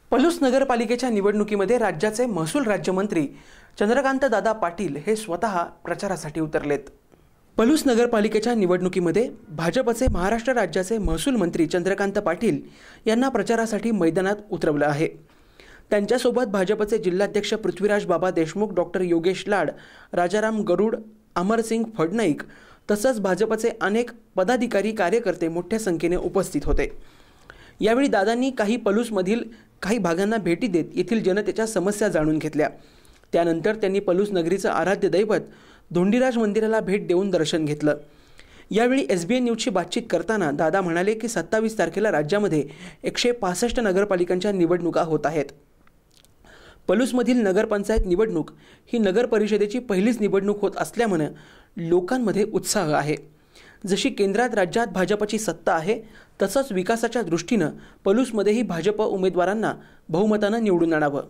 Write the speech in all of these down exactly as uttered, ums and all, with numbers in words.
पलूस नगरपालिकेच्या निवडणुकीमध्ये राज्याचे महसूल राज्यमंत्री चंद्रकांत दादा पाटील हे स्वतः प्रचारासाठी उतरलेत। पलूस नगरपालिकेच्या निवडणुकीमध्ये भाजपचे महाराष्ट्र राज्याचे महसूल मंत्री चंद्रकांत पाटील यांना प्रचारासाठी मैदानात उतरवलं आहे। त्यांच्यासोबत भाजपचे जिल्हाध्यक्ष पृथ्वीराज बाबा देशमुख, डॉक्टर योगेश लाड, राजाराम गरुड, अमरसिंग फडनाईक तसंच भाजपचे अनेक पदाधिकारी कार्यकर्ते मोठ्या संख्येने उपस्थित होते। यावेळी दादांनी काही पलूसमधील काही भागांना भेटी देत येथील जनतेच्या समस्या जाणून घेतल्या। त्यानंतर त्यांनी पलूस नगरीचं आराध्य दैवत धोंडीराज मंदिराला भेट देऊन दर्शन घेतलं। यावेळी एसबीएन न्यूजशी बातचीत करताना दादा म्हणाले की सत्तावीस तारखेला राज्यामध्ये एकशे पासष्ट नगरपालिकांच्या निवडणुका होत आहेत। पलूसमधील नगरपंचायत निवडणूक ही नगर परिषदेची पहिलीच निवडणूक होत असल्यामुळे लोकांमध्ये उत्साह आहे। जशी केंद्रात राज्यात भाजपची सत्ता आहे तसंच विकासाच्या दृष्टीनं पलूसमध्येही भाजप उमेदवारांना बहुमतानं निवडून आणावं।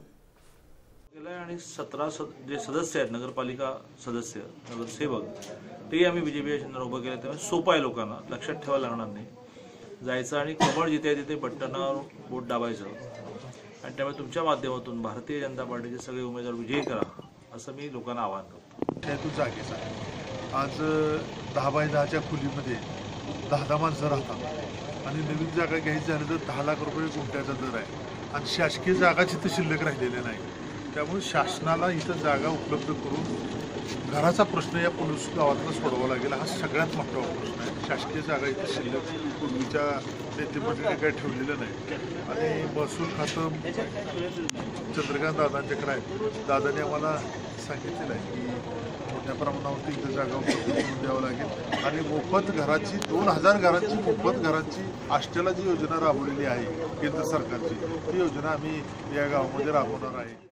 आणि सतरा जे सदस्य आहेत, नगरपालिका सदस्य नगरसेवक, ते आम्ही बीजेपी चिन्ह उभं केलं। त्यामुळे सोपं आहे, लोकांना लक्षात ठेवायला लागणार नाही, जायचं आणि कमळ जिथे आहे तिथे बटनावर बोट दाबायचं आणि त्यामुळे तुमच्या माध्यमातून भारतीय जनता पार्टीचे सगळे उमेदवार विजयी करा असं मी लोकांना आवाहन करतो। हे तू जागेचा आज दहा बाय दहाच्या खोलीमध्ये दहा दहा माणसं राहतात आणि नवीन जागा घ्यायची झाली तर दहा लाख रुपये गुंठ्याचा दर आहे आणि शासकीय जागा तिथं शिल्लक राहिलेल्या नाही। त्यामुळे शासनाला इथं जागा उपलब्ध करून घराचा प्रश्न या पलूस गावातला सोडवावा लागेल, हा सगळ्यात मोठा प्रश्न आहे। शासकीय जागा इथं शिल्लक पूर्वीच्या नेतेमंडळीने काही ठेवलेलं नाही आणि महसूल खातं चंद्रकांत दादांच्याकडे आहे। दादाने आम्हाला सांगितलेलं आहे की मोठ्या प्रमाणावरती इथं जागा उपलब्ध करून द्यावं लागेल आणि मोफत घराची दोन हजार घरांची मोफत घरांची आष्टेला जी योजना राबवलेली आहे केंद्र सरकारची, ती योजना आम्ही या गावामध्ये राबवणार आहे।